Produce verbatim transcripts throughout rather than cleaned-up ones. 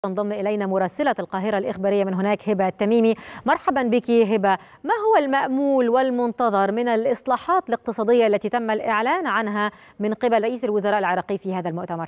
تنضم إلينا مراسلة القاهرة الإخبارية من هناك هبة التميمي. مرحبا بك هبة. ما هو المأمول والمنتظر من الإصلاحات الاقتصادية التي تم الإعلان عنها من قبل رئيس الوزراء العراقي في هذا المؤتمر؟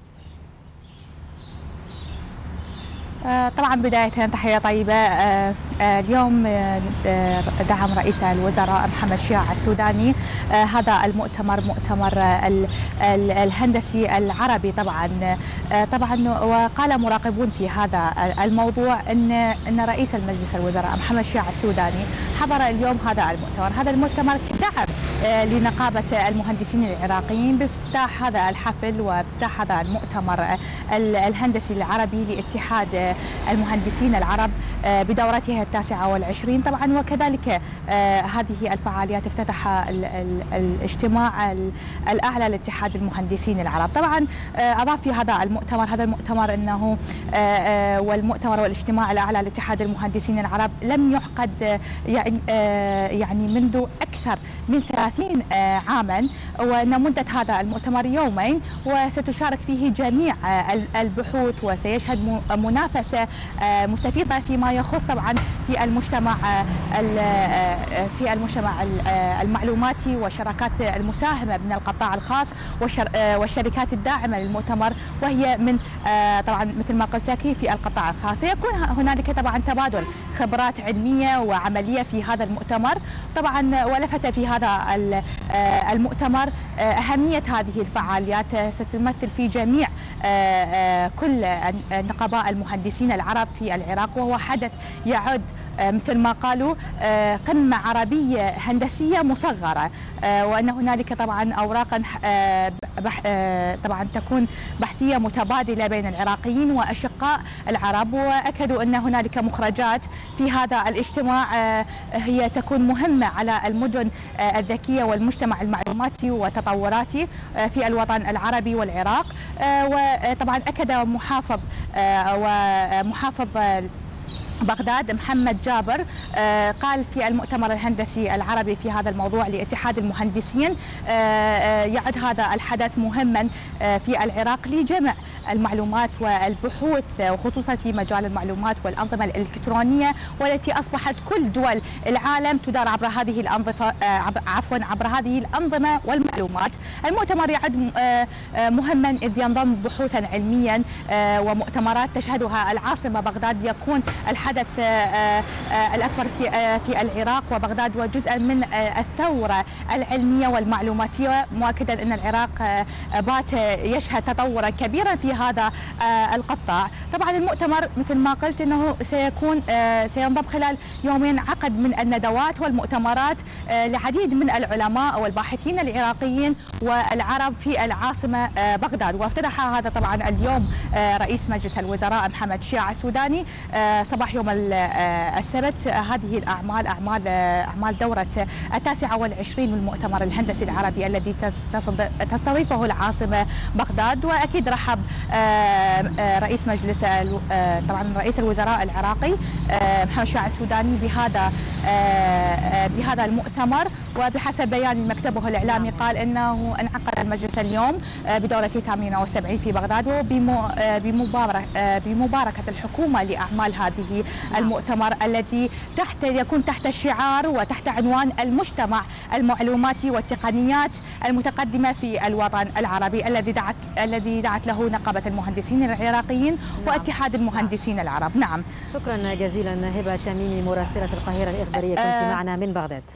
طبعا بداية تحية طيبة. اليوم دعم رئيس الوزراء محمد شياع السوداني هذا المؤتمر، مؤتمر الهندسي العربي. طبعا طبعا وقال مراقبون في هذا الموضوع ان ان رئيس المجلس الوزراء محمد شياع السوداني حضر اليوم هذا المؤتمر، هذا المؤتمر كدعم لنقابة المهندسين العراقيين بافتتاح هذا الحفل وافتتاح هذا المؤتمر الهندسي العربي لاتحاد المهندسين العرب بدورته التاسعة والعشرين. طبعا وكذلك هذه الفعاليات افتتح الاجتماع الأعلى لاتحاد المهندسين العرب. طبعا أضاف في هذا المؤتمر هذا المؤتمر أنه والمؤتمر والاجتماع الأعلى لاتحاد المهندسين العرب لم يعقد يعني يعني منذ أكثر من ثلاثين عاما، وأن مدة هذا المؤتمر يومين وستشارك فيه جميع البحوث وسيشهد منافسة مستفيضة فيما يخص طبعا في المجتمع في المجتمع المعلوماتي والشراكات المساهمة من القطاع الخاص والشركات الداعمة للمؤتمر، وهي من طبعا مثل ما قلت لك في القطاع الخاص. سيكون هنالك طبعا تبادل خبرات علمية وعملية في هذا المؤتمر. طبعا ولفت في هذا المؤتمر أهمية هذه الفعاليات ستمثل في جميع كل نقباء المهندسين العرب في العراق، وهو حدث يعد مثل ما قالوا قمة عربية هندسية مصغرة، وأن هنالك طبعا أوراقا طبعا تكون بحثية متبادلة بين العراقيين وأشقاء العرب. وأكدوا أن هنالك مخرجات في هذا الاجتماع هي تكون مهمة على المدن الذكية والمجتمع المعلوماتي وتطوراته في الوطن العربي والعراق. وطبعا أكد محافظ ومحافظ بغداد محمد جابر قال في المؤتمر الهندسي العربي في هذا الموضوع لاتحاد المهندسين يعد هذا الحدث مهما في العراق لجمع المعلومات والبحوث، وخصوصا في مجال المعلومات والأنظمة الإلكترونية، والتي أصبحت كل دول العالم تدار عبر هذه الأنظمة عفوا عبر هذه الأنظمة والمعلومات. المؤتمر يعد مهما إذ ينضم بحوثا علميا ومؤتمرات تشهدها العاصمة بغداد، يكون الحدث الأكبر في في العراق وبغداد وجزءا من الثورة العلمية والمعلوماتية، مؤكدا أن العراق بات يشهد تطورا كبيرا في هذا القطاع. طبعا المؤتمر مثل ما قلت أنه سيكون سينضم خلال يومين عقد من الندوات والمؤتمرات لعديد من العلماء والباحثين العراقيين والعرب في العاصمة بغداد. وافتتح هذا طبعا اليوم رئيس مجلس الوزراء محمد شياع السوداني صباح يوم السبت هذه الأعمال أعمال أعمال دورة التاسعة والعشرين من المؤتمر الهندسي العربي الذي تستضيفه العاصمة بغداد. وأكيد رحب رئيس مجلس طبعا رئيس الوزراء العراقي محمد شياع السوداني بهذا بهذا المؤتمر. وبحسب بيان مكتبه الإعلامي قال إنه انعقد المجلس اليوم بدورته ثمانية وسبعين في بغداد وبمباركة الحكومة لأعمال هذه المؤتمر الذي تحت يكون تحت شعار وتحت عنوان المجتمع المعلوماتي والتقنيات المتقدمة في الوطن العربي الذي دعت الذي دعت له نقابة المهندسين العراقيين واتحاد المهندسين العرب. نعم، شكرا جزيلا هبة تميمي مراسلة القاهرة الإخبارية، كنت معنا من بغداد.